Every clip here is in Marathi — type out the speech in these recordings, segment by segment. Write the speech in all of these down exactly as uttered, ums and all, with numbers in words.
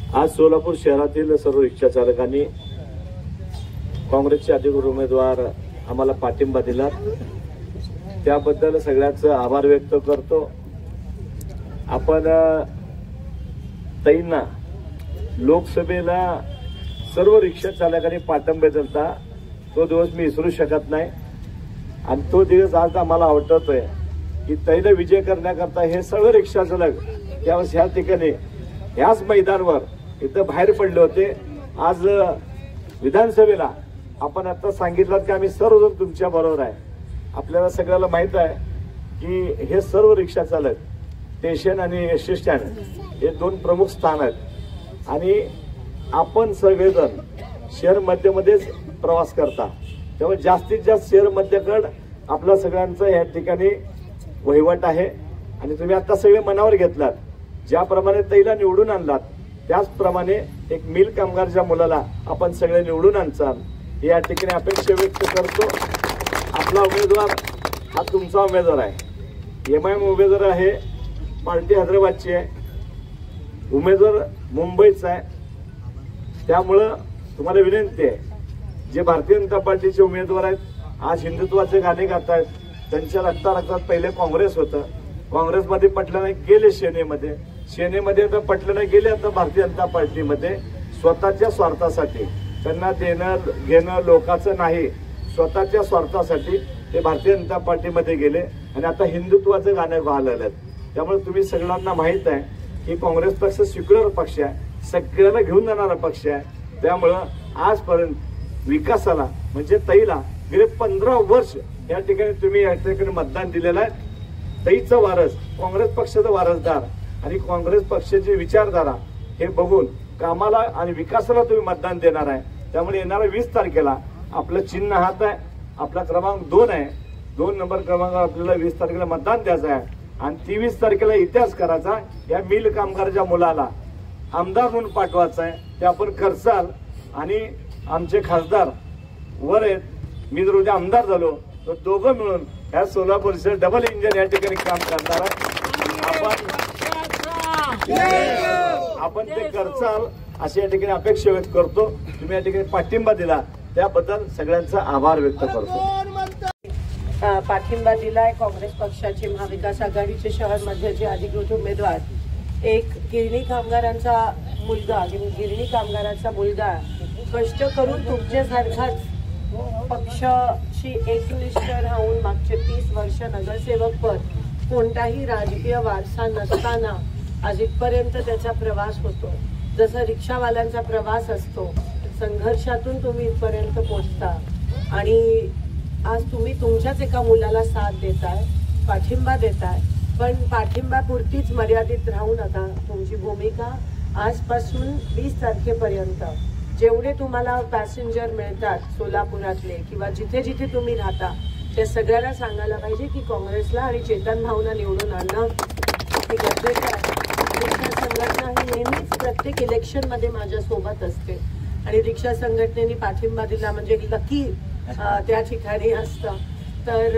आज सोलापूर शहरातील सर्व रिक्षा चालकांनी काँग्रेसचे अधिकृत उमेदवार आम्हाला पाठिंबा दिला, त्याबद्दल सगळ्यांचं आभार व्यक्त करतो। आपण ताईंना लोकसभेला सर्व रिक्षा चालकांनी पाठिंबा दिला, तो दिवस मी विसरू शकत नाही आणि तो दिवस आज आम्हाला आवडतोय की ताईला विजय करण्याकरता हे सर्व रिक्षा चालक त्यावेळेस ह्या ठिकाणी ह्याच मैदानावर इथं बाहेर पडले होते। आज विधानसभेला आपण आता सांगितलं की आम्ही सर्वजण तुमच्या बरोबर आहे। आपल्याला सगळ्याला माहित आहे की हे सर्व रिक्षा चालक स्टेशन आणि एस टी स्टँड हे दोन प्रमुख स्थान आहेत आणि आपण सगळेजण शहर मध्यमध्येच प्रवास करता, त्यामुळे जास्तीत जास्त शहर मध्यकड आपल्या सगळ्यांचं या ठिकाणी वहिवाट आहे आणि तुम्ही आता सगळे मनावर घेतलात। ज्याप्रमाणे ताईला निवडून आणलात त्याचप्रमाणे एक मिल कामगारच्या मुलाला आपण सगळे निवडून आणचाल या ठिकाणी अपेक्षा व्यक्त करतो। आपला उमेदवार हा तुमचा उमेदवार आहे, एम आय एम उमेदवार आहे, पार्टी हैदराबादची आहे, उमेदवार मुंबईचा आहे। त्यामुळं तुम्हाला विनंती आहे, जे भारतीय जनता पार्टीचे उमेदवार आहेत आज हिंदुत्वाचे गाणे गात आहेत, त्यांच्या रक्ता रक्तात पहिले काँग्रेस होतं, काँग्रेसमध्ये पटलं नाही गेले सेनेमध्ये, सेनेमध्ये तर पटलं नाही गेले आता भारतीय जनता पार्टीमध्ये। स्वतःच्या स्वार्थासाठी त्यांना देणं घेणं लोकांचं नाही, स्वतःच्या स्वार्थासाठी ते भारतीय जनता पार्टीमध्ये गेले आणि आता हिंदुत्वाचं गाणं गायला। त्यामुळे तुम्ही सगळ्यांना माहित आहे की काँग्रेस पक्ष सेक्युलर पक्ष आहे, सगळ्यांना घेऊन जाणारा पक्ष आहे। त्यामुळं आजपर्यंत विकासाला म्हणजे ताईला गेले पंधरा वर्ष या ठिकाणी तुम्ही या ठिकाणी मतदान दिलेलं आहे। ताईचा वारस काँग्रेस पक्षाचा वारसदार आणि काँग्रेस पक्षाची विचारधारा हे बघून कामाला आणि विकासाला तुम्ही मतदान देणार आहे। त्यामुळे येणाऱ्या वीस तारखेला आपलं चिन्ह हात आहे, आपला क्रमांक दोन आहे, दोन नंबर क्रमांकावर आपल्याला वीस तारखेला मतदान द्यायचं आहे आणि तेवीस तारखेला इतिहास करायचा। या मिल कामगारच्या मुलाला आमदार म्हणून पाठवायचं आहे, ते आपण करसाल आणि आमचे खासदार वर आहेत, मी जर उद्या आमदार झालो तर दोघं मिळून या सोलापूरचे डबल इंजिन या ठिकाणी काम करणार आहे। आपण आपण ते करचाल अशी या ठिकाणी अपेक्षा व्यक्त करतो। तुम्ही या ठिकाणी पाठिंबा दिला त्याबद्दल सगळ्यांचा आभार व्यक्त करतो। पाठिंबा दिलाय काँग्रेस पक्षाचे महाविकास आघाडीचे शहर मध्यचे अधिकृत उमेदवार एक गिरणी कामगारांचा मुलगा गिरणी कामगारांचा मुलगा कष्ट करून तुमच्यासारखाच पक्षाशी एकनिष्ठ राहून मागचे तीस वर्ष नगरसेवक पद कोणताही राजकीय वारसा नसताना आज इथपर्यंत त्याचा प्रवास होतो। जसं रिक्षावाल्यांचा प्रवास असतो, संघर्षातून तुम्ही इथपर्यंत पोहोचता आणि आज तुम्ही तुमच्याच एका मुलाला साथ देताय, पाठिंबा देताय। पण पाठिंबा पुरतीच मर्यादित राहू नका। तुमची भूमिका आजपासून वीस तारखेपर्यंत जेवढे तुम्हाला पॅसेंजर मिळतात सोलापुरातले किंवा जिथे जिथे तुम्ही राहता त्या सगळ्यांना सांगायला पाहिजे की काँग्रेसला आणि चेतन भाऊंना निवडून आणणं हे गरजेचं आहे। रिक्षा संघटना ही नेहमीच प्रत्येक इलेक्शन मध्ये माझ्या सोबत असते आणि रिक्षा संघटनेने पाठिंबा दिला म्हणजे लकी त्या ठिकाणी असतं। तर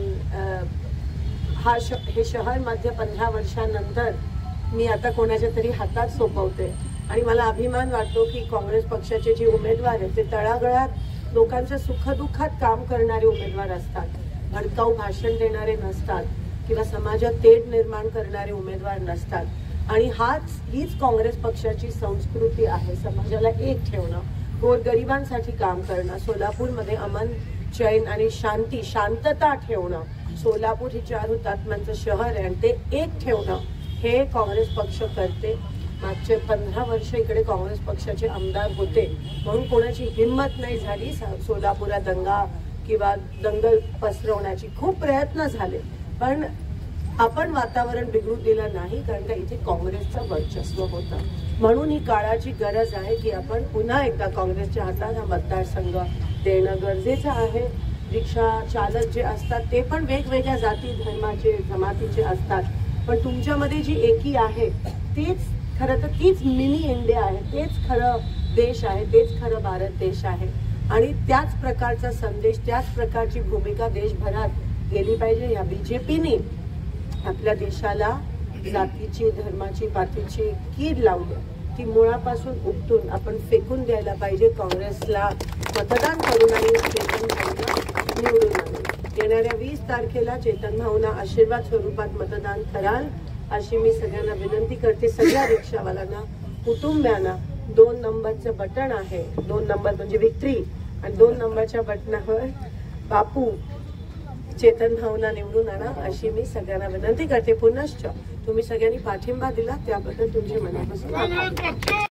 हा श हे शहर मध्य पंधरा वर्षांनंतर मी आता कोणाच्या तरी हातात सोपवते आणि मला अभिमान वाटतो की काँग्रेस पक्षाचे जे उमेदवार आहेत ते तळागाळात लोकांच्या सुखदुःखात काम करणारे उमेदवार असतात, भडकाऊ भाषण देणारे नसतात किंवा समाजात तेढ निर्माण करणारे उमेदवार नसतात। आणि हाच हीच काँग्रेस पक्षाची संस्कृती आहे, समाजाला एक ठेवणं, गोरगरिबांसाठी काम करणं, सोलापूरमध्ये अमन चैन आणि शांती शांतता ठेवणं। सोलापूर ही चार हुतात्म्यांचं शहर आहे आणि ते एक ठेवणं हे काँग्रेस पक्ष करते। मागचे पंधरा वर्ष इकडे काँग्रेस पक्षाचे आमदार होते म्हणून कोणाची हिंमत नाही झाली सोलापुरात दंगा किंवा दंगल पसरवण्याची। खूप प्रयत्न झाले पण आपण वातावरण बिघडू दिलं नाही, कारण का इथे काँग्रेसचं वर्चस्व होतं। म्हणून ही काळाची गरज आहे की आपण पुन्हा एकदा काँग्रेसच्या हातात हा मतदारसंघ देणं गरजेचं आहे। रिक्षा चालक जे असतात ते पण वेगवेगळ्या जाती धर्माचे जमातीचे असतात, पण तुमच्यामध्ये जी एकी आहे तीच खरं तर तीच मिनी इंडिया आहे, तेच खरं देश आहे, तेच खरं भारत देश आहे। आणि त्याच प्रकारचा संदेश, त्याच प्रकारची भूमिका देशभरात गेली पाहिजे। या बीजेपीने आपल्या देशाला जातीची धर्माची पातीची कीड लावली ती मुळापासून उपटून आपण फेकून द्यायला पाहिजे. काँग्रेसला मतदान करून आणि चेतन भाऊंना निवडून आणून येणाऱ्या वीस तारखेला चेतन भाऊंना आशीर्वाद स्वरूपात मतदान कराल अशी मी सगळ्यांना विनंती करते. सगळ्या रिक्षावाल्यांना, कुटुंबियांना दोन नंबरचं बटन आहे, दोन नंबर म्हणजे विक्ट्री, आणि दोन नंबरच्या बटनावर बापू चेतन भाऊंना निवडून आणा अशी मी सगळ्यांना विनंती करते. पुनश्च तुम्ही सगळ्यांनी पाठिंबा दिला त्याबद्दल तुमचे मनापासून आभार.